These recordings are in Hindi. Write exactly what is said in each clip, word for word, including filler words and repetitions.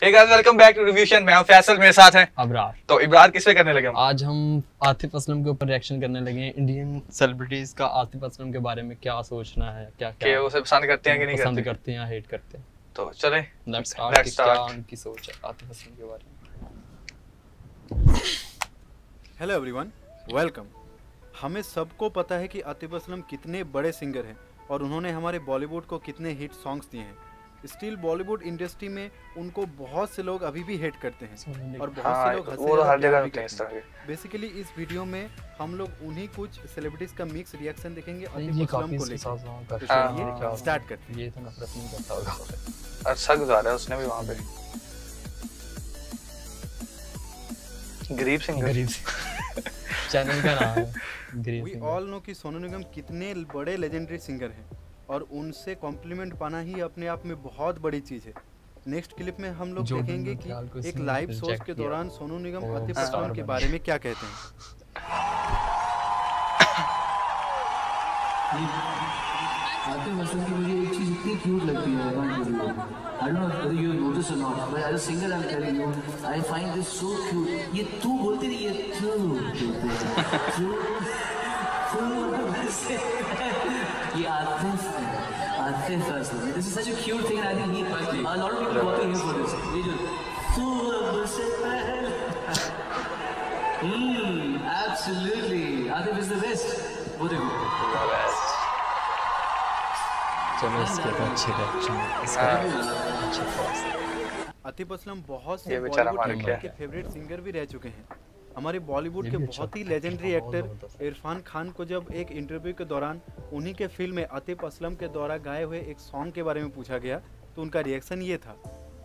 Hey guys, welcome back to Revution. मैं हूं फैसल, मेरे साथ हैं अबरार। तो इब्रार किस पे करने लगे हम? आज हम आतिफ असलम के ऊपर रिएक्शन करने लगे हैं। इंडियन सेलिब्रिटीज का आतिफ असलम के बारे में क्या सोचना है, क्या क्या कि उसे पसंद करते हैं कि नहीं पसंद करते करते हैं या हेट करते हैं। तो चलें लेट्स स्टार्ट स्टार्ट। क्या उनकी सोच है आतिफ असलम के बारे में। Hello everyone, welcome. हमें सबको पता है कि आतिफ असलम कितने बड़े सिंगर हैं और उन्होंने हमारे बॉलीवुड को कितने हिट सॉन्ग्स दिए हैं। स्टिल बॉलीवुड इंडस्ट्री में उनको बहुत से लोग अभी भी हेट करते हैं और बहुत हाँ, से लोग वो तो हर जगह भी होते हैं इस तरह के। बेसिकली इस वीडियो में हम लोग उन्हीं कुछ सेलिब्रिटीज का मिक्स रिएक्शन देखेंगे ये आतिफ असलम को काफी लेकर। हाँ, चलिए स्टार्ट करते हैं। ये तो नफरत नहीं करता होगा। अच्छा गुजारा है उसने भी वहां पे। गरीब सिंगर, गरीब चैनल का नाम है गरीब वी सिंगर। ऑल नो कि सोनू निगम कितने बड़े लेजेंडरी सिंगर हैं और उनसे कॉम्प्लीमेंट पाना ही अपने आप में बहुत बड़ी चीज़ है। नेक्स्ट क्लिप में हम लोग जोर्डन देखेंगे नौटियाल को कि एक इसने लाइव शोज reject के किया। दौरान सोनू निगम वो आतिफ star असलम के बन बारे में क्या कहते हैं। आतिफ असलम की मुझे एक चीज इतनी क्यूट लगती है, I don't know whether you notice or not, but as a singer I'm telling you, I find this so cute. ये तू बोलते नहीं, ये तू बोलते हैं। तू तू ये आतिफ है, Atif Aslam. This is such a cute thing and I think he, a lot of people are working here for this. ये जो तू अब से पहले, hmm, absolutely, Atif is the best. वो देखो। चलो इसके तो अच्छे रिएक्शन इसका अच्छे फॉर्स। आतिफ असलम बहुत से ये बेचारा बॉलीवुड हमारा क्या के फेवरेट सिंगर भी रह चुके हैं। हमारे बॉलीवुड ये के भी बहुत अच्छा ही है। लेजेंडरी बहुत एक्टर जबरदस्त है। इरफान खान को जब एक इंटरव्यू के दौरान उन्हीं के फिल्म में आतिफ असलम के द्वारा गाए हुए एक सॉन्ग के बारे में पूछा गया तो उनका रिएक्शन ये था।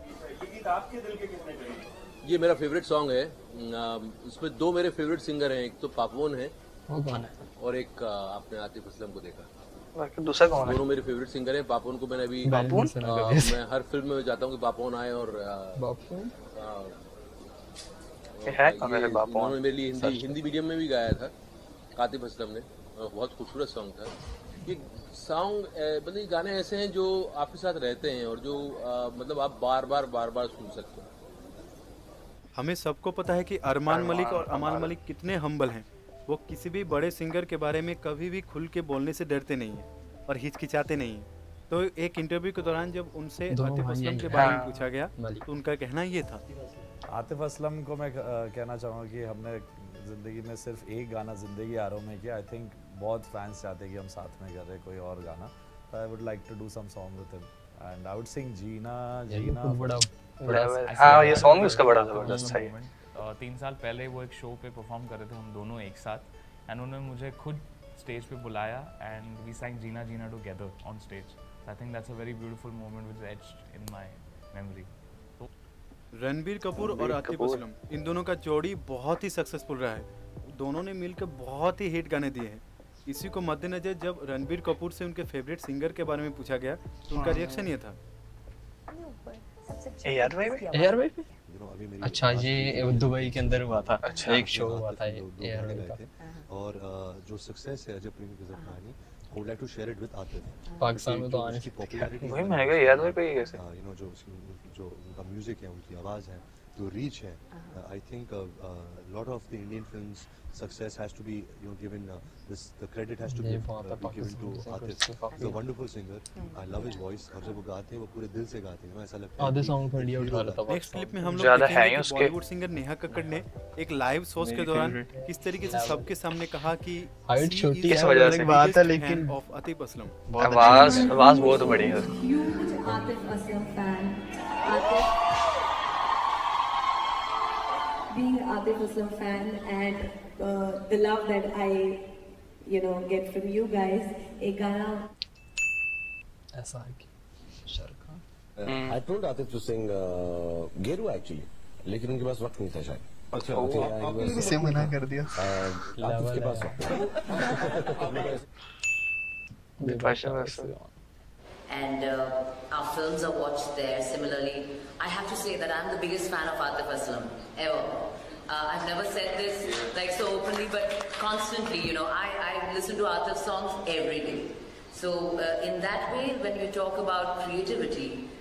ये मेरा फेवरेट सॉन्ग है। अम, इसमें दो मेरे फेवरेट सिंगर हैं, एक तो पापवन है वो कौन है? और एक अ, आपने आतिफ असलम को देखा। बाकी दूसरा कौन है? दोनों मेरे फेवरेट सिंगर हैं। पापवन को मैंने अभी बापून? अ, मैं हर फिल्म में जाता हूँ कि पापवन आए और अ, बापून? अ, ये है कौन ये है पापवन? उन्होंने मेरे लिए हिंदी हिंदी मीडियम में भी गाया था आतिफ असलम ने। अ, बहुत खूबसूरत सॉन्ग था ये सॉन्ग। मतलब ये गाने ऐसे हैं जो आपके साथ रहते हैं और जो अ, मतलब आप बार बार बार बार सुन सकते हैं। हमें सबको पता है कि अरमान मलिक और अमाल मलिक कितने हम्बल हैं। वो किसी भी बड़े सिंगर के बारे में कभी भी खुल के बोलने से डरते नहीं हैं और हिचकिचाते नहीं हैं। तो एक इंटरव्यू के दौरान जब उनसे दोनों आतिफ भाई असलम हैं। के बारे में हाँ। पूछा गया मलिक। तो उनका कहना ये था। आतिफ असलम को मैं अ, कहना चाहूँगा कि हमने ज़िंदगी में सिर्फ एक गाना ज़िंदगी आरों में किया। आई थिंक बहुत फैंस चाहते हैं कि हम साथ में करें कोई और गाना। I would like to do some song with him and I would sing जीना ये भी जीना। खूब बड़ा बड़ा- हाँ, ये सॉन्ग भी उसका बड़ा जबरदस्त था। ये Uh, तीन साल पहले वो एक शो पे परफॉर्म कर रहे थे हम दोनों एक साथ एंड उन्होंने मुझे खुद स्टेज पे बुलाया and we sang Jeena Jeena together on stage. I think that's a very beautiful moment which is etched in my memory. Ranbir Kapoor और रणबीर आतिफ कपूर। असलम, इन दोनों का जोड़ी बहुत ही सक्सेसफुल रहा है। दोनों ने मिलकर बहुत ही हिट गाने दिए हैं। इसी को मद्देनजर जब रणबीर कपूर से उनके फेवरेट सिंगर के बारे में पूछा गया तो उनका रिएक्शन ये था। ए यार भाई भाई एयर भाई पे? अच्छा, ये दुबई के अंदर हुआ था। अच्छा। एक शो हुआ था ये एयर गाने वाई गए का। थे और अ, जो सक्सेस है अजय प्रेमी की कहानी, I would like to share it with Atif. Pakistan में तो आने उसकी पॉपुलैरिटी वही मैंने कहा यार भाई भाई कैसे? यू नो जो उसकी जो उनका म्यूजिक है, उनकी आवाज़ है, जो रीच है, I think lot of the Indian films success has to be you know given this the credit has to be ये वहाँ पे गिवन पाकिस्तान टू से आतिफ। कुछ काफी- is a wonderful singer, I love his voice और जब वो गाते हैं वो पूरे दिल से गाते हैं। ऐसा लगता है आधे कि सॉन्ग पर इंडिया एक उठा hero रहा था। नेक्स्ट क्लिप में हम लोग ज्यादा है देखेंगे ही कि उसके। बॉलीवुड सिंगर नेहा कक्कड़ ने एक लाइव शोज के दौरान किस तरीके से सबके सामने कहा कि हाइट she छोटी is इस the वजह से। biggest बात है, fan लेकिन- of आतिफ असलम। आवाज आवाज बहुत बड़ी है। Huge Atif Aslam fan. Atif, being Atif Aslam fan and uh, the love that I, you know, get from you guys. एक गाना ऐसा है कि शर्क I told Atif to sing Gerua actually, लेकिन उनके पास वक्त नहीं था शायद। अच्छा, इसे मना कर दिया। आतिफ के पास वक्त विपाशा वैसे and uh, our films are watched there. Similarly, I have to say that I'm the biggest fan of Atif Aslam ever. Uh, I've never said this like so openly, but constantly, you know, I, I listen to Atif songs every day. So uh, in that way, when you talk about creativity,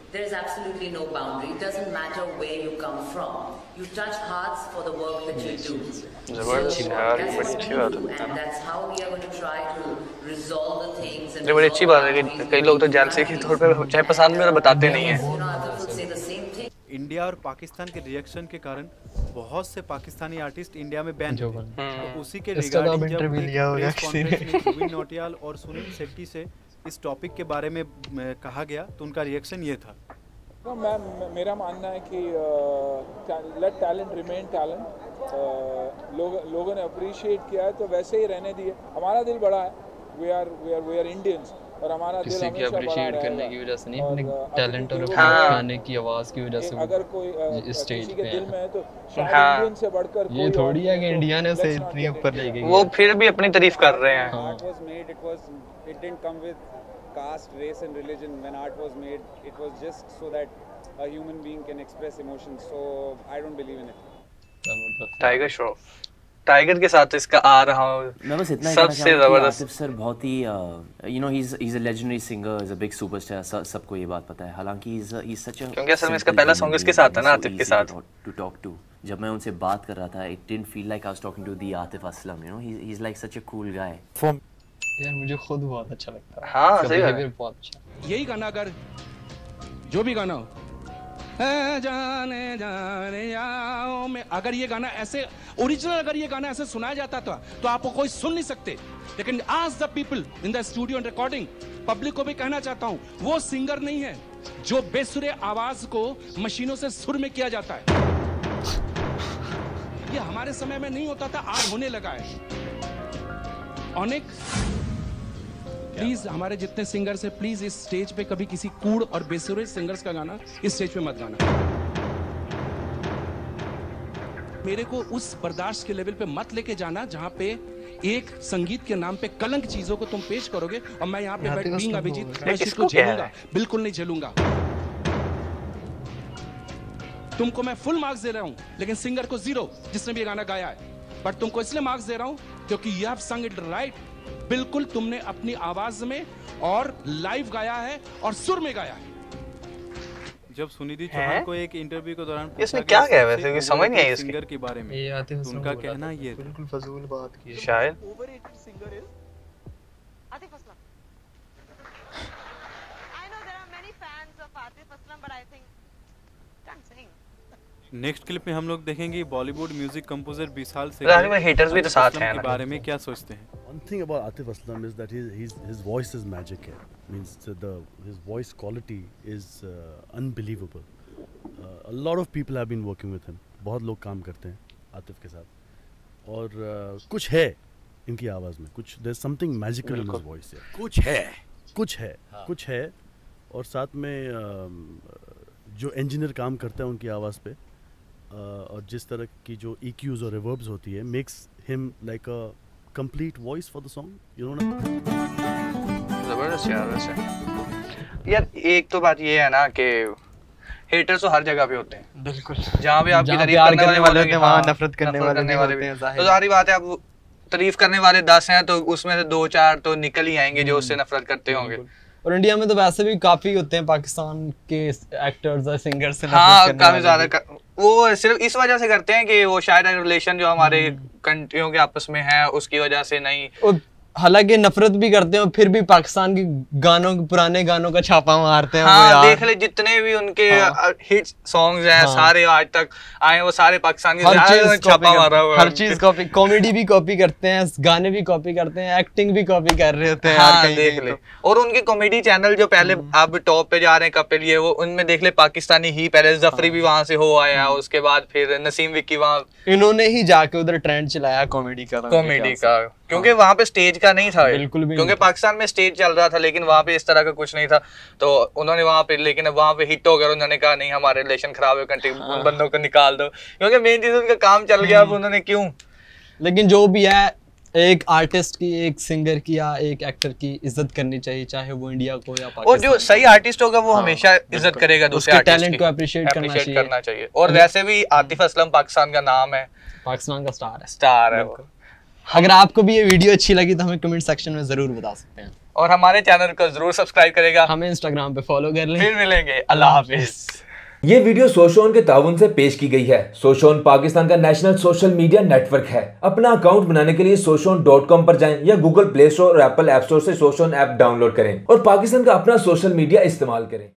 there is absolutely no boundary. It doesn't matter where you come from. You touch hearts for the work that you do. जबरदस्त यार, बड़ी अच्छी बात है। And that's how we are going to try to resolve the things. And ये बड़ी अच्छी बात है कि कई लोग तो जेलसी के तौर पे चाहे पसंद में बताते नहीं हैं। you know, other people say the same thing. India और पाकिस्तान के रिएक्शन के कारण बहुत से पाकिस्तानी आर्टिस्ट इंडिया में बैन थे। तो उसी के रिगार्डिंग जब प्रेस कॉन्फ्रेंस में जुबिन नौटियाल और सुनील शेट्टी से इस टॉपिक के बारे में कहा गया तो उनका रिएक्शन ये था। No, मैं मेरा मानना है कि लेट टैलेंट रिमेन टैलेंट। लोग लोगों ने अप्रिशिएट किया है तो वैसे ही रहने दिए। हमारा दिल बड़ा है, we are we are we are Indians और हमारा दिल हमेशा बड़ा है। अप्रिशिएट करने की वजह से नहीं, अपने टैलेंट और गाने की आवाज़ की वजह से अगर कोई स्टेज पे दिल में है तो शायद इंडियन से बढ़कर ये थोड़ी है कि इंडिया ने से इतनी ऊपर ले गई। वो फिर भी अपनी तारीफ कर रहे हैं। Art was made, it was it didn't come with caste, race and religion. When art was made, it was just so that a human being can express emotions. So I don't believe in it. Tiger Shroff, Tiger के साथ इसका आ रहा हूँ। मैं बस इतना सबसे जबरदस्त आतिफ सर बहुत ही you know he is he is a legendary singer, is a big superstar, सबको ये बात पता है। हालांकि ही इज ही इज सच अ क्योंकि असल में इसका पहला सॉन्ग इसके साथ था ना, आतिफ के साथ। टू टॉक टू जब मैं उनसे बात कर रहा था, it didn't feel like I was talking to the Atif Aslam, you know he is like such a cool guy. यार मुझे खुद बहुत अच्छा लगता है। हाँ सही है, बहुत अच्छा। यही गाना अगर जो भी गाना हो जाने जाने आओ में, अगर ये गाना ऐसे ओरिजिनल अगर ये गाना ऐसे सुनाया जाता था तो आपको कोई सुन नहीं सकते। लेकिन आज the people in the studio and recording, public को भी कहना चाहता हूं, वो सिंगर नहीं है जो बेसुरे आवाज को मशीनों से सुर में किया जाता है। ये हमारे समय में नहीं होता था, आज होने लगा है। ऑनिक प्लीज हमारे जितने सिंगर्स हैं, प्लीज इस स्टेज पे कभी किसी कूड़ और बेसुरे सिंगर्स का गाना इस स्टेज पे मत गाना। मेरे को उस बर्दाश्त के लेवल पे मत लेके जाना जहां पे एक संगीत के नाम पे कलंक चीजों को तुम पेश करोगे और मैं यहाँ पे बैठ बीइंग अभिजीत मैं इसको झेलूंगा, बिल्कुल नहीं झेलूंगा। तुमको मैं फुल मार्क्स दे रहा हूं, लेकिन सिंगर को जीरो जिसने भी ये गाना गाया है। बट तुमको इसलिए मार्क्स दे रहा हूं क्योंकि you have sung it right. बिल्कुल तुमने अपनी आवाज में और लाइव गाया है और सुर में गाया है। जब सुनिधि चौहान को एक इंटरव्यू के दौरान इसमें क्या गया वैसे कि समझ नहीं आई इसकी सिंगर के बारे में, ये आते हैं उनका कहना ये बिल्कुल फजूल बात की है शायद। Overrated singer is Atif Aslam. I know there are many fans of Atif Aslam but I think can't sing. Next clip में हम लोग देखेंगे बॉलीवुड म्यूजिक कंपोजर विशाल से रानी में हेटर्स भी तो साथ हैं के बारे में क्या सोचते हैं। One thing about Atif Aslam is that his his his voice is magic. Yeah. Means the his voice quality is uh, unbelievable. Uh, a lot of people have been working with him. बहुत लोग काम करते हैं आतिफ के साथ और uh, कुछ है इनकी आवाज़ में, कुछ there's something magical in his voice. Yeah. कुछ है कुछ है हाँ. कुछ है और साथ में uh, जो इंजीनियर काम करता है उनकी आवाज़ पे uh, और जिस तरह की जो E Qs और reverbs होती है makes him like a complete voice for the song, you know ना। जबरदस्त यार वैसे। यार एक तो बात ये है ना कि हेटर्स तो हर जगह पे होते हैं। बिल्कुल। जहाँ भी आपकी तारीफ करने वाले वाले होते हैं वहाँ नफरत करने वाले करने वाले भी हैं। तो सारी बात है, अब तारीफ करने वाले दस हैं तो उसमें से दो चार तो निकल ही आएंगे जो उससे नफरत करते होंगे। और इंडिया में तो वैसे भी काफी होते हैं पाकिस्तान के एक्टर्स और सिंगर्स से हाँ काफी ज्यादा। वो सिर्फ इस वजह से करते हैं कि वो शायद रिलेशन जो हमारे कंट्रियों के आपस में है उसकी वजह से नहीं। हालांकि नफरत भी करते हैं और फिर भी पाकिस्तान के गानों पुराने गानों का छापा मारते हैं। हाँ, वो यार देख ले जितने भी उनके हाँ, हिट सॉन्ग्स हैं हाँ, सारे आज तक आए वो सारे पाकिस्तान के छापा मारा हुआ है। हर चीज कॉपी, कॉमेडी भी कॉपी करते हैं, गाने भी कॉपी करते हैं, एक्टिंग भी कॉपी कर रहे होते हैं। हाँ, देख ले। और उनके कॉमेडी चैनल जो पहले अब टॉप पे जा रहे हैं कपिल ये वो, उनमें देख ले पाकिस्तानी ही, पहले जफरी भी वहां से हो आया, उसके बाद फिर नसीम विक्की वहाँ इन्होंने ही जाके उधर ट्रेंड चलाया कॉमेडी का कॉमेडी का क्योंकि वहाँ पे स्टेज का नहीं था बिल्कुल भी, क्योंकि पाकिस्तान में स्टेज चल रहा था लेकिन वहाँ पे इस तरह का कुछ नहीं था। तो उन्होंने वहाँ पे लेकिन वहाँ पे हिट हो गया, उन्होंने कहा नहीं हमारे रिलेशन खराब है कंट्री उन बंदों को निकाल दो, क्योंकि मेन चीज उनका काम चल गया। अब उन्होंने क्यों, लेकिन जो भी है एक आर्टिस्ट की, एक सिंगर की या एक एक्टर की इज्जत करनी चाहिए, चाहे वो इंडिया को या पाकिस्तान। और जो सही आर्टिस्ट होगा वो हमेशा इज्जत करेगा दूसरे आर्टिस्ट की, टैलेंट को अप्रिशिएट करना चाहिए। और वैसे भी आतिफ असलम पाकिस्तान का नाम है, पाकिस्तान का स्टार है, स्टार है वो। अगर आपको भी ये वीडियो अच्छी लगी तो हमें कमेंट सेक्शन में जरूर बता सकते हैं। और हमारे चैनल को जरूर सब्सक्राइब करेगा, हमें इंस्टाग्राम पे फॉलो कर लें। फिर मिलेंगे, अल्लाह हाफिज। ये वीडियो सोशोन के ताउन से पेश की गई है। सोशोन पाकिस्तान का नेशनल सोशल मीडिया नेटवर्क है। अपना अकाउंट बनाने के लिए सोशोन डॉट कॉम पर जाएं या गूगल प्ले स्टोर और एप्पल ऐप स्टोर से सोशोन ऐप डाउनलोड करें और पाकिस्तान का अपना सोशल मीडिया इस्तेमाल करें।